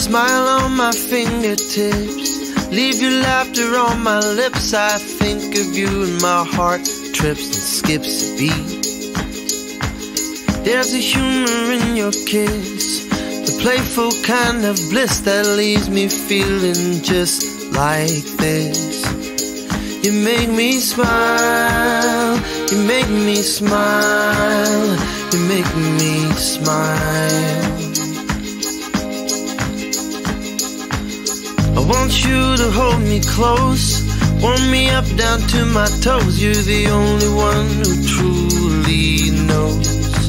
Smile on my fingertips, leave your laughter on my lips. I think of you and my heart trips and skips a beat. There's a humor in your kiss, the playful kind of bliss that leaves me feeling just like this. You make me smile, you make me smile, you make me smile. I want you to hold me close, warm me up down to my toes. You're the only one who truly knows.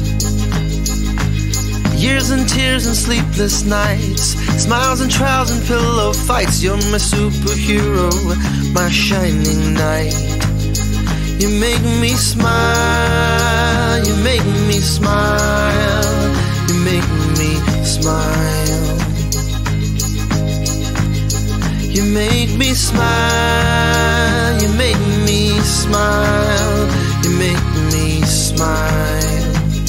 Years and tears and sleepless nights, smiles and trials and pillow fights. You're my superhero, my shining knight. You make me smile, you make me smile, you make me smile. You make me smile, you make me smile, you make me smile.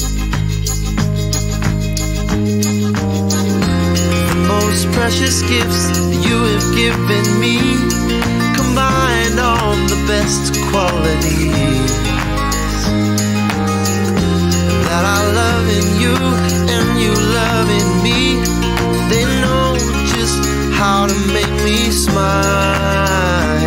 The most precious gifts you have given me, combine all the best qualities that I love in you and you love in me. They know just how to make me smile.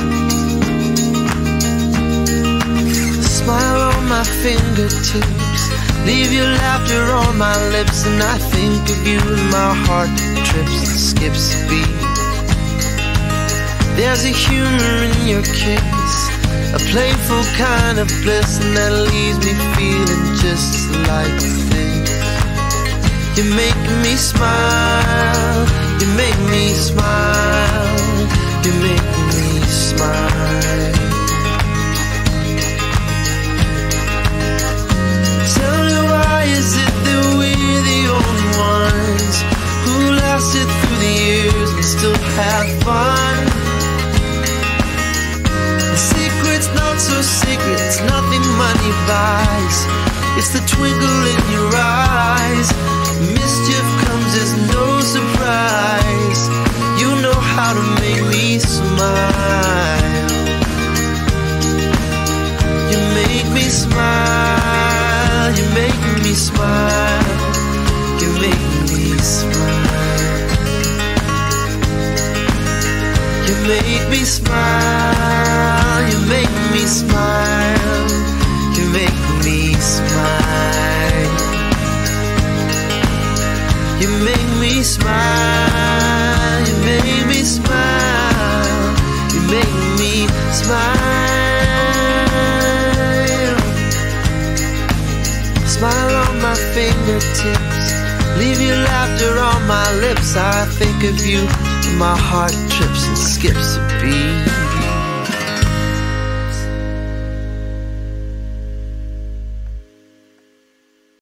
Smile on my fingertips, leave your laughter on my lips. And I think of you and my heart trips and skips a beat. There's a humor in your kiss, a playful kind of bliss, and that leaves me feeling just like this. You make me smile, you make me smile, you make me smile. Tell me, why is it that we're the only ones who lasted through the years and still have fun? The secret's not so secret, it's nothing money buys. It's the twinkle in your eyes. Mischief comes as no surprise. You know how to make me smile. You make me smile, you make me smile, you make me smile. You make me smile, you make me smile, you make me smile. You make me smile, you make me smile, you make me smile. Smile on my fingertips, leave your laughter on my lips. I think of you and my heart trips and skips a beat.